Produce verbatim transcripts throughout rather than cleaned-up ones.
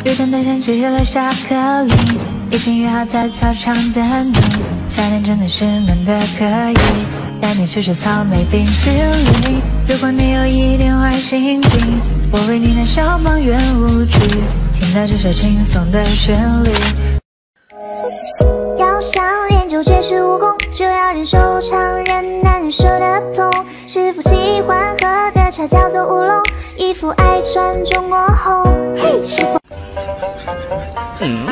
有天太想吃了夏克力，已经约好在操场等你。夏天真的是闷的可以，带你去吃草莓冰淇淋。如果你有一点坏心情，我为你弹消防员舞曲，听到这首轻松的旋律。 要想练就绝世武功，就要忍受常人难忍受的痛。师傅喜欢喝的茶叫做乌龙，衣服爱穿中国红。嘿，师傅。嗯。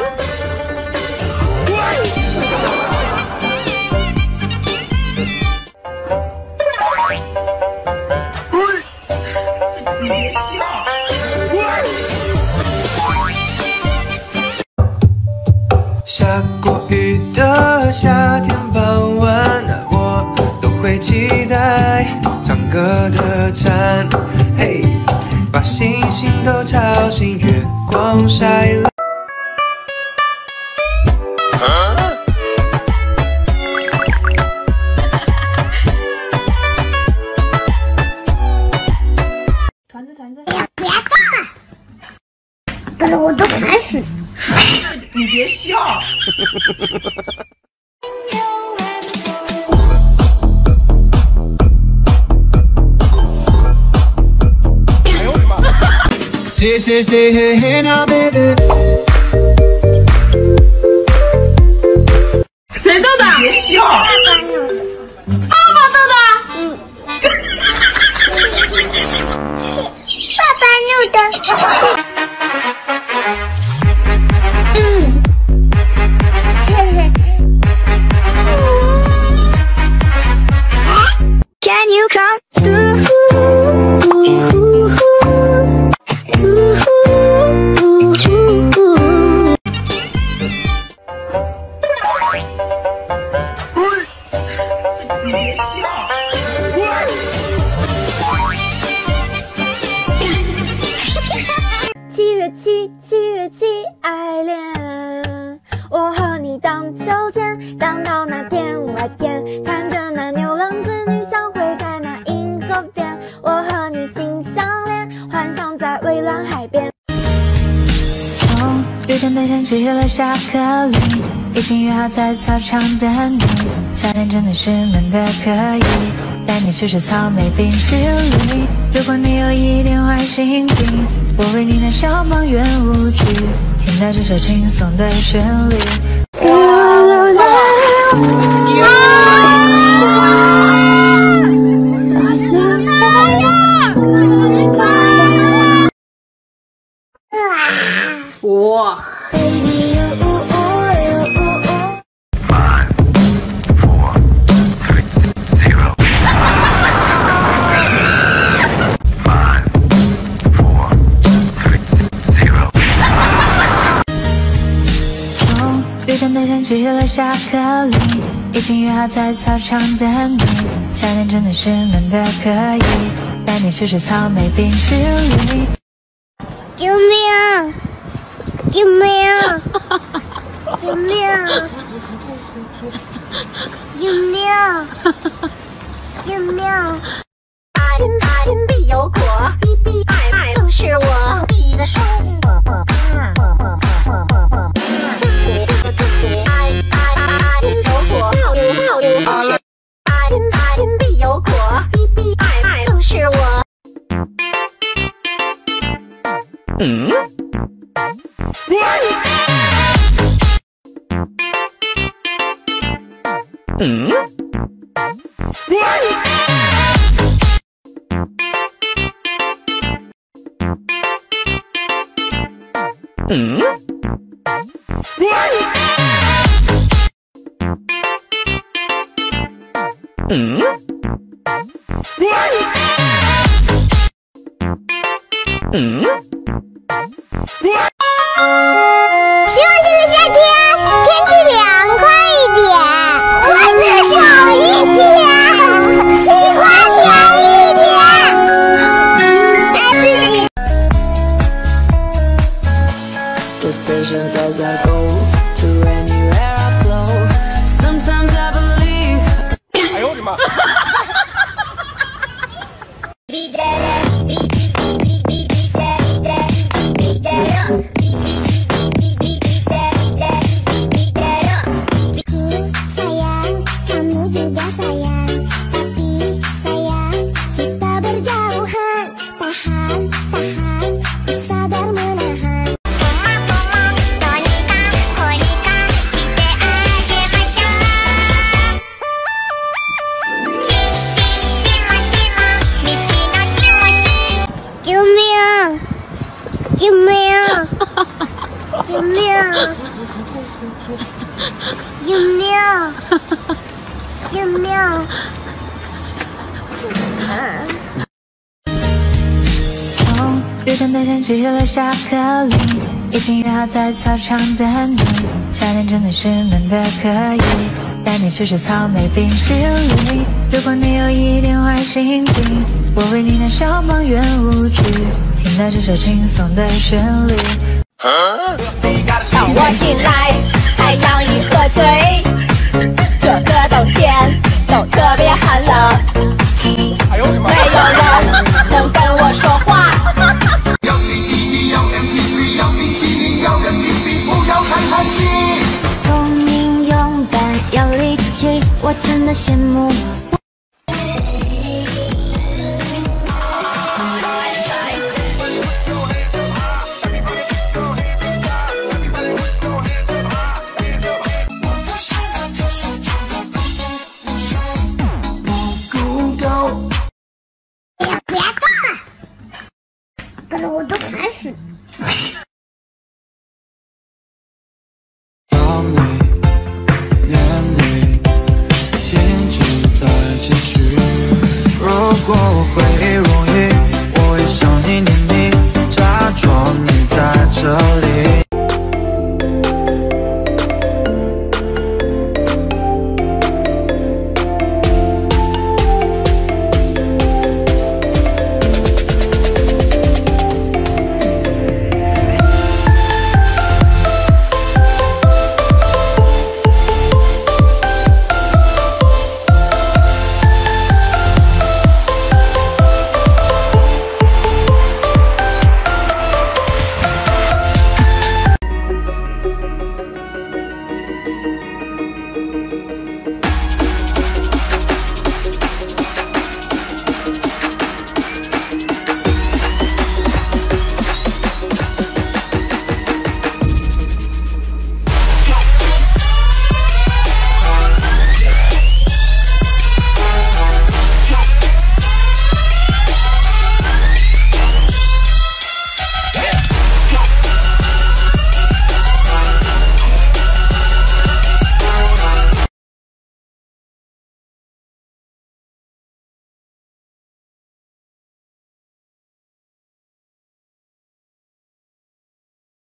下过雨的夏天傍晚，我都会期待唱歌的蝉，嘿，把星星都吵醒，月光晒了。 团子团子， 哎呀，别动了，搞得我都烦死。 你别笑。 哎呦我的妈 ！Say say say hey hey now baby。 谁逗的？别笑。爸爸逗的。嗯。 是爸爸弄的。 Can you come through? “七月七，七月七，爱恋。我和你荡秋千，荡到那天外天，看着那牛郎织女相会在那银河边。我和你心相连，幻想在蔚蓝海边。” 哦，有天太想吃了夏克力，已经约好在操场等你。夏天真的是闷的可以，带你去吃草莓冰淇淋。如果你有一点坏心情，我为你弹消防员舞曲，听到这首轻松的旋律。 哇！ 有天太想吃了夏克力，已经约好在操场等你。夏天真的是闷的可以，带你去吃草莓冰淇淋。 救命！救命！救命！救命！救命！ 爱天爱天必有果，必必爱爱都是我。你的双亲，我我我我我我我我。爱爱爱天有果，报应报应都是。爱天爱天必有果，必必爱爱都是我。嗯。嗯。嗯。嗯。嗯。 希望这个夏天天气凉快一点，蚊子少一点，西瓜甜一点，爱自己。 Decisions as I go to anywhere I flow. Sometimes I believe. 哎呦我的妈！ 比救命！救命！救命！救命！ 哦，雨天的像积了巧克力，已经约好在操场等你。夏天真的是闷的可以，带你去吃草莓冰淇淋。如果你有一点坏心情，我为你弹小邦圆舞曲，听到这首轻松的旋律。 当我醒来，太阳已喝醉，这个冬天都特别寒冷，没有人能跟我说话。 要 C D 机，要 M P 三，要冰淇淋，要人民币，不要看韩戏。 聪明勇敢有力气，我真的羡慕。 别动了，不然我都烦死你。